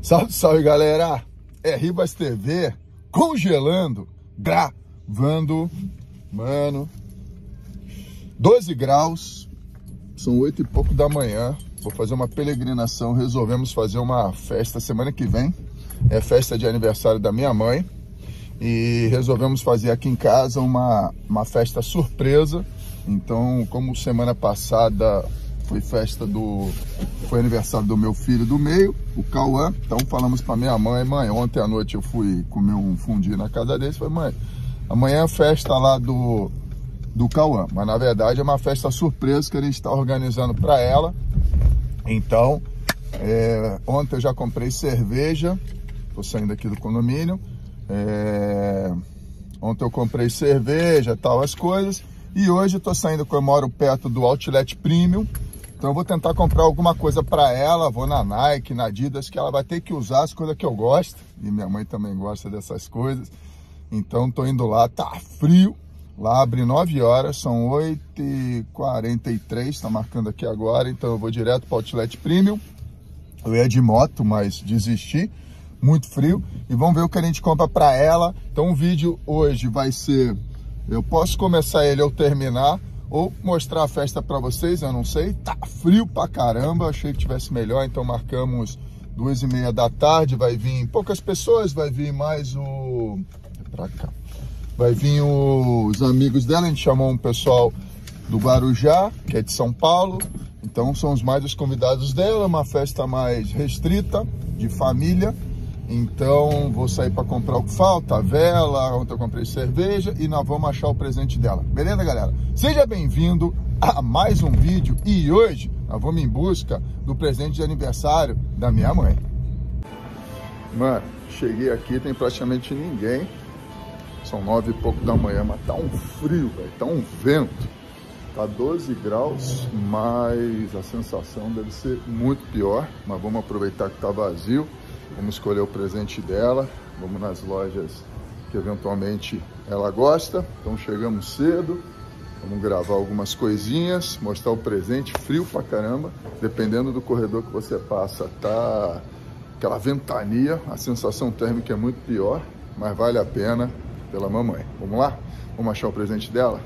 Salve, salve, galera! É Ribas TV, congelando, gravando, mano, 12 graus, são 8 e pouco da manhã, vou fazer uma peregrinação, resolvemos fazer uma festa semana que vem, é festa de aniversário da minha mãe, e resolvemos fazer aqui em casa uma festa surpresa. Então, como semana passada foi aniversário do meu filho do meio, o Cauã. Então falamos para minha mãe, ontem à noite eu fui comer um fundi na casa dele, falei, mãe, amanhã é festa lá do Cauã, mas na verdade é uma festa surpresa que a gente está organizando para ela. Então, ontem eu já comprei cerveja, tô saindo aqui do condomínio, ontem eu comprei cerveja, tal, as coisas, e hoje eu tô saindo, que eu moro perto do Outlet Premium. Então eu vou tentar comprar alguma coisa para ela, vou na Nike, na Adidas, que ela vai ter que usar as coisas que eu gosto, e minha mãe também gosta dessas coisas. Então tô indo lá, tá frio, lá abre 9 horas, são 8h43, tá marcando aqui agora, então eu vou direto para o Outlet Premium. Eu ia de moto, mas desisti, muito frio, e vamos ver o que a gente compra para ela. Então o vídeo hoje vai ser, eu posso começar ele ou terminar, ou mostrar a festa para vocês, eu não sei, tá frio pra caramba, achei que tivesse melhor, então marcamos 2h30 da tarde, vai vir poucas pessoas, vai vir mais pra cá, vai vir os amigos dela, a gente chamou um pessoal do Guarujá, que é de São Paulo, então são os convidados dela, uma festa mais restrita, de família. Então vou sair para comprar o que falta, a vela, ontem eu comprei cerveja e nós vamos achar o presente dela. Beleza, galera? Seja bem-vindo a mais um vídeo e hoje nós vamos em busca do presente de aniversário da minha mãe. Mano, cheguei aqui, tem praticamente ninguém. São 9 e pouco da manhã, mas tá um frio, velho, tá um vento. Tá 12 graus, mas a sensação deve ser muito pior. Mas vamos aproveitar que tá vazio. Vamos escolher o presente dela, vamos nas lojas que eventualmente ela gosta. Então chegamos cedo, vamos gravar algumas coisinhas, mostrar o presente, frio pra caramba. Dependendo do corredor que você passa, tá aquela ventania, a sensação térmica é muito pior, mas vale a pena pela mamãe. Vamos lá? Vamos achar o presente dela?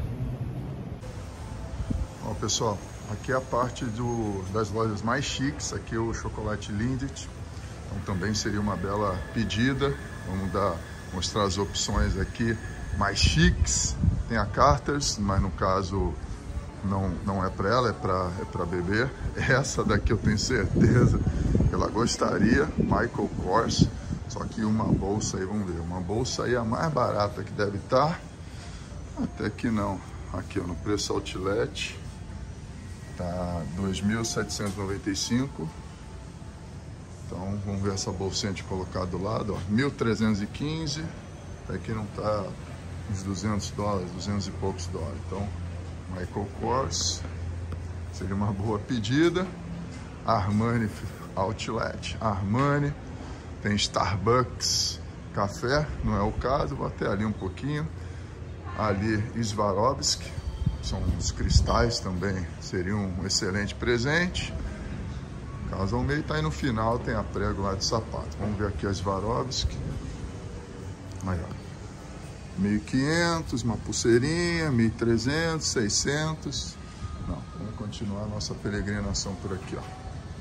Ó, pessoal, aqui é a parte das lojas mais chiques, aqui é o Chocolate Lindt. Então também seria uma bela pedida. Vamos mostrar as opções aqui mais chiques. Tem a Carter's, mas no caso não é para ela, é para bebê. Essa daqui eu tenho certeza que ela gostaria, Michael Kors. Só que uma bolsa aí, vamos ver, uma bolsa aí a mais barata que deve estar. Até que não. Aqui ó, no preço Outlet tá 2.795. Então, vamos ver essa bolsinha de colocar do lado, ó, 1.315, aqui não tá uns $200, 200 e poucos dólares. Então, Michael Kors, seria uma boa pedida. Armani Outlet, Armani, tem Starbucks café, não é o caso, vou até ali um pouquinho. Ali, Swarovski, são os cristais também, seria um excelente presente. Caso ao meio, tá aí no final, tem a prego lá de sapato. Vamos ver aqui as Swarovski. Aí, ó. 1.500, uma pulseirinha, 1.300, 600. Não, vamos continuar a nossa peregrinação por aqui, ó.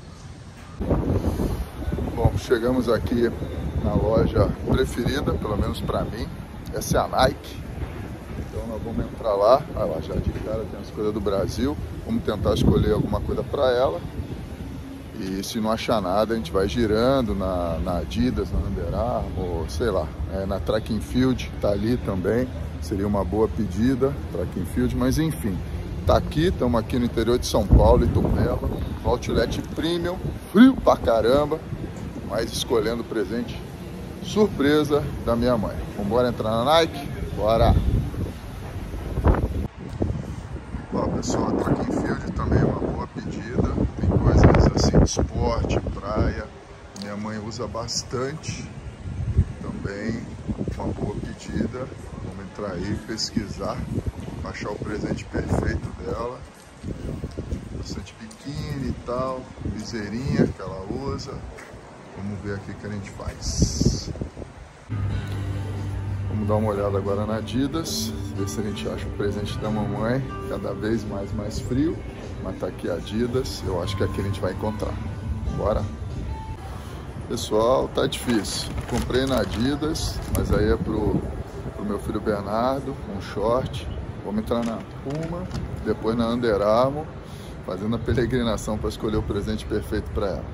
Bom, chegamos aqui na loja preferida, pelo menos para mim. Essa é a Nike. Então nós vamos entrar lá. Olha lá, já de cara tem as coisas do Brasil. Vamos tentar escolher alguma coisa para ela. E se não achar nada, a gente vai girando na Adidas, na Under Armour, sei lá, na Track and Field, tá ali também, seria uma boa pedida, Track and Field, mas enfim, tá aqui, estamos aqui no interior de São Paulo, Itupeva, Outlet Premium, frio pra caramba, mas escolhendo o presente surpresa da minha mãe. Vamos embora entrar na Nike? Bora! Ó, pessoal, a Track and Field também é uma boa pedida, tem coisas assim, esporte, praia, minha mãe usa bastante, também uma boa pedida. Vamos entrar aí, pesquisar, achar o presente perfeito dela, bastante biquíni e tal, viseirinha que ela usa, Vamos ver aqui o que a gente faz. Vamos dar uma olhada agora na Adidas, ver se a gente acha o presente da mamãe, cada vez mais frio, mas tá aqui a Adidas, eu acho que aqui a gente vai encontrar. Bora? Pessoal, tá difícil. Comprei na Adidas, mas aí é pro meu filho Bernardo, um short. Vamos entrar na Puma, depois na Under Armour, fazendo a peregrinação para escolher o presente perfeito para ela.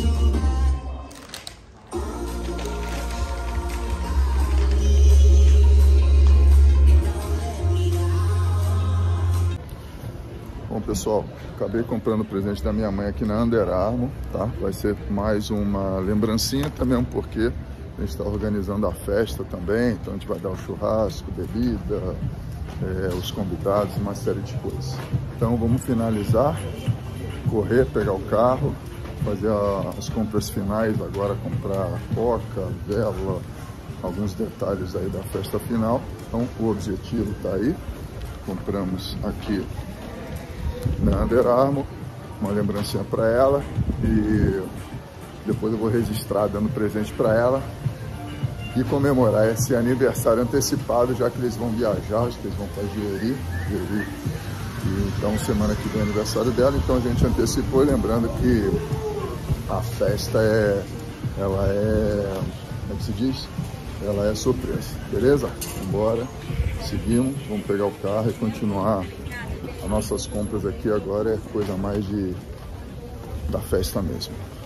Bom, pessoal, acabei comprando o presente da minha mãe aqui na Under Armour, tá? Vai ser mais uma lembrancinha também, porque a gente está organizando a festa também, então a gente vai dar o churrasco, bebida, os convidados, uma série de coisas. Então vamos finalizar, correr, pegar o carro, fazer as compras finais agora, comprar coca, vela, alguns detalhes aí da festa final. Então o objetivo está aí, compramos aqui na Under Armour, uma lembrancinha para ela e depois eu vou registrar dando presente para ela e comemorar esse aniversário antecipado, já que eles vão viajar, acho que eles vão para Jeri. E então semana que vem é aniversário dela, então a gente antecipou, lembrando que a festa como é que se diz? Ela é surpresa, beleza? Vambora, seguimos, vamos pegar o carro e continuar. As nossas compras aqui agora é coisa mais da festa mesmo.